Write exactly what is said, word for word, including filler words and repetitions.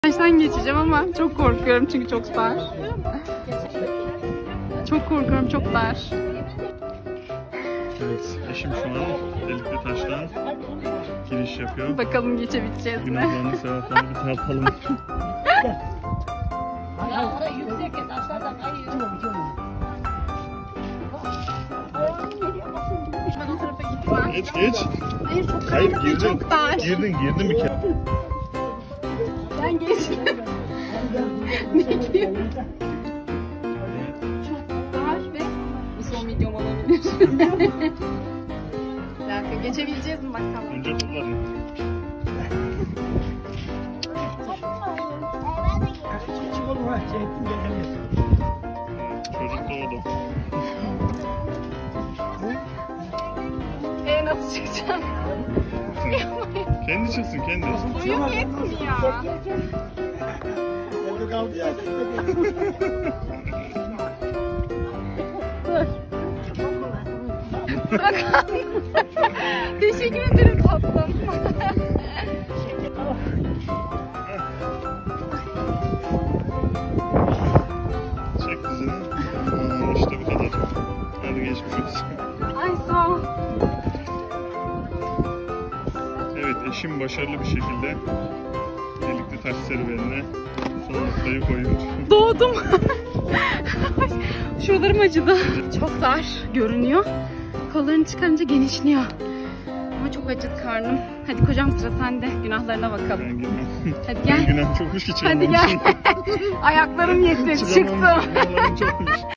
Baştan geçeceğim ama çok korkuyorum çünkü çok dar. Çok korkuyorum, çok dar. Evet, eşim şu an delikli taştan giriş yapıyor. Bakalım geçebileceğiz mi? Günahlarını sevaplarını bir tartalım. Ya orada yüksek ya, taşlardan kayıyor. Ben o tarafa gitmem. Geç geç. Hayır, çok Hayır karanlık ve girdin. çok dar. Girdin girdin bir kere. Ben geçtim. Ne diyor? Çok dar ve bu son videom olabilir. Bir dakika, geçebileceğiz mi bakalım? Önce kullanın. Çocuk doğdu. Ee, nasıl çıkacağız? Kendi çıksın kendi. Boyum yetmiyor. Bırak. Teşekkür ederim tatlım. Çek dizini. Aa, işte bu kadar. Hadi geçmiş olsun. Ay sağ ol. Evet, eşim başarılı bir şekilde delikli taş serüvenine son noktayı koyuyor. Doğdum. Şuralarım acıdı. Çok dar görünüyor. Kollarını çıkarınca genişliyor. Ama çok acıdı karnım. Hadi kocam, sıra sende. Günahlarına bakalım. Ben girmem. Hadi Ben gel. günah çokmuş ki Hadi gel. Ayaklarım yetti. Çıktım. Günahlarım çokmuş.